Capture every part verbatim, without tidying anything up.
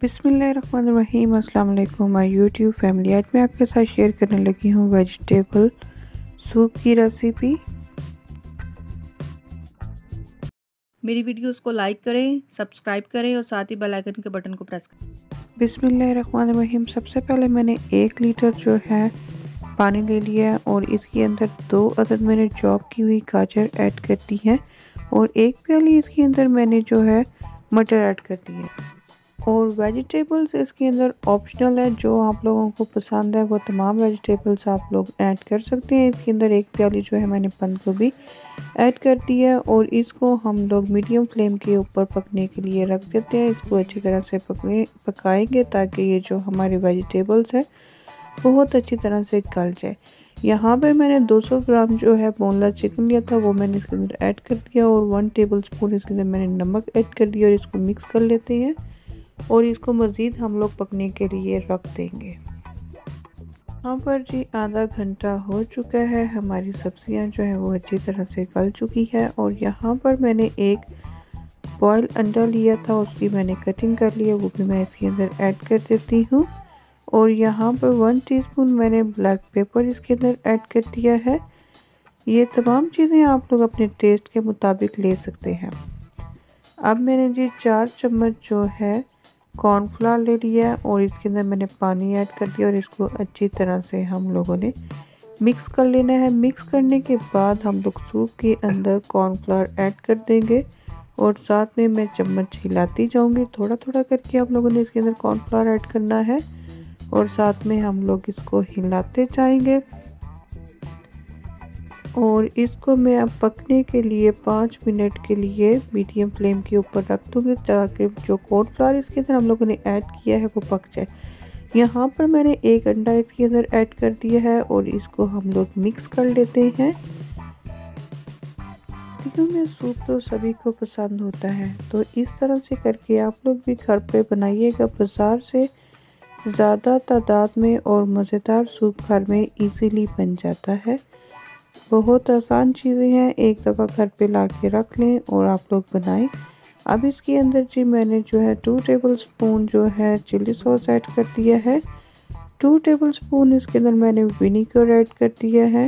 बिस्मिल्लाहिर्रहमानिर्रहीम। अस्सलाम वालेकुम माय यूट्यूब फैमिली। आज मैं आपके साथ शेयर करने लगी हूँ वेजिटेबल सूप की रेसिपी। मेरी वीडियोस को लाइक करें, सब्सक्राइब करें और साथ ही बेल आइकन के बटन को प्रेस करें। बिस्मिल्लाहिर्रहमानिर्रहीम। सबसे पहले मैंने एक लीटर जो है पानी ले लिया है और इसके अंदर दो अदद मैंने चॉप की हुई गाजर ऐड कर दी है और एक प्याली इसके अंदर मैंने जो है मटर ऐड कर दी है। और वेजिटेबल्स इसके अंदर ऑप्शनल है, जो आप लोगों को पसंद है वो तमाम वेजिटेबल्स आप लोग ऐड कर सकते हैं। इसके अंदर एक प्याली जो है मैंने बंद गोभी ऐड कर दी है और इसको हम लोग मीडियम फ्लेम के ऊपर पकने के लिए रख देते हैं। इसको अच्छी तरह से पकने पकाएंगे ताकि ये जो हमारी वेजिटेबल्स है बहुत अच्छी तरह से गल जाए। यहाँ पे मैंने दो सौ ग्राम जो है बोनलेस चिकन लिया था, वो मैंने इसके अंदर ऐड कर दिया और वन टेबल स्पून इसके अंदर मैंने नमक ऐड कर दिया और इसको मिक्स कर लेते हैं और इसको मज़ीद हम लोग पकने के लिए रख देंगे। यहाँ पर जी आधा घंटा हो चुका है, हमारी सब्जियां जो है वो अच्छी तरह से गल चुकी है और यहाँ पर मैंने एक बॉयल अंडा लिया था, उसकी मैंने कटिंग कर लिया, वो भी मैं इसके अंदर ऐड कर देती हूँ। और यहाँ पर वन टीस्पून मैंने ब्लैक पेपर इसके अंदर ऐड कर दिया है। ये तमाम चीज़ें आप लोग अपने टेस्ट के मुताबिक ले सकते हैं। अब मैंने जी चार चम्मच जो है कॉर्नफ्लावर ले लिया है और इसके अंदर मैंने पानी ऐड कर दिया और इसको अच्छी तरह से हम लोगों ने मिक्स कर लेना है। मिक्स करने के बाद हम लोग सूप के अंदर कॉर्नफ्लावर ऐड कर देंगे और साथ में मैं चम्मच हिलाती जाऊंगी। थोड़ा थोड़ा करके हम लोगों ने इसके अंदर कॉर्नफ्लावर ऐड करना है और साथ में हम लोग इसको हिलाते जाएंगे और इसको मैं अब पकने के लिए पाँच मिनट के लिए मीडियम फ्लेम के ऊपर रख दूँगी ताकि जो कॉर्नफ्लावर इसके अंदर हम लोगों ने ऐड किया है वो पक जाए। यहाँ पर मैंने एक अंडा इसके अंदर ऐड कर दिया है और इसको हम लोग मिक्स कर लेते हैं। सर्दियों में सूप तो सभी को पसंद होता है, तो इस तरह से करके आप लोग भी घर पे बनाइएगा। बाज़ार से ज़्यादा तादाद में और मज़ेदार सूप घर में इजीली बन जाता है। बहुत आसान चीज़ें हैं, एक दफ़ा घर पे ला के रख लें और आप लोग बनाएं। अब इसके अंदर जी मैंने जो है टू टेबल स्पून जो है चिली सॉस ऐड कर दिया है। टू टेबल स्पून इसके अंदर मैंने विनीगर ऐड कर दिया है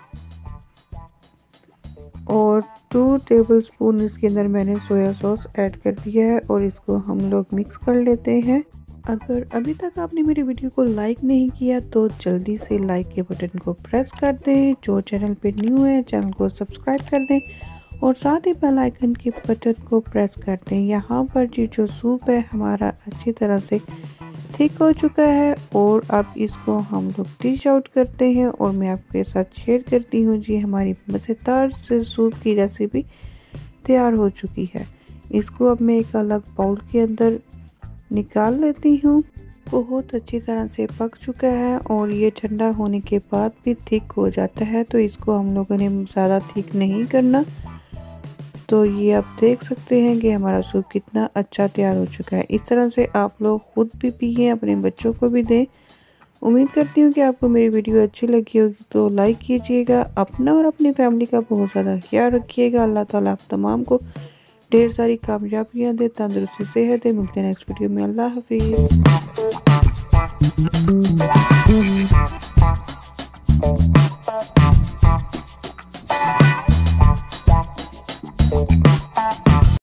और टू टेबल स्पून इसके अंदर मैंने सोया सॉस ऐड कर दिया है और इसको हम लोग मिक्स कर लेते हैं। अगर अभी तक आपने मेरी वीडियो को लाइक नहीं किया तो जल्दी से लाइक के बटन को प्रेस कर दें। जो चैनल पे न्यू है चैनल को सब्सक्राइब कर दें और साथ ही बेल आइकन के बटन को प्रेस कर दें। यहाँ पर जी जो सूप है हमारा अच्छी तरह से थिक हो चुका है और अब इसको हम लोग डिश आउट करते हैं और मैं आपके साथ शेयर करती हूँ जी हमारी मज़ेदार से सूप की रेसिपी तैयार हो चुकी है। इसको अब मैं एक अलग बाउल के अंदर निकाल लेती हूँ। बहुत अच्छी तरह से पक चुका है और ये ठंडा होने के बाद भी थिक हो जाता है, तो इसको हम लोगों ने ज़्यादा थिक नहीं करना। तो ये आप देख सकते हैं कि हमारा सूप कितना अच्छा तैयार हो चुका है। इस तरह से आप लोग खुद भी पिए, अपने बच्चों को भी दें। उम्मीद करती हूँ कि आपको मेरी वीडियो अच्छी लगी होगी, तो लाइक कीजिएगा। अपना और अपनी फैमिली का बहुत ज़्यादा ख्याल रखिएगा। अल्लाह ताला आप तमाम को ढेर सारी कामयाबियाँ दे, तंदुरुस्ती सेहत दे। मिलते हैं नेक्स्ट वीडियो में। अल्लाह हाफिज़।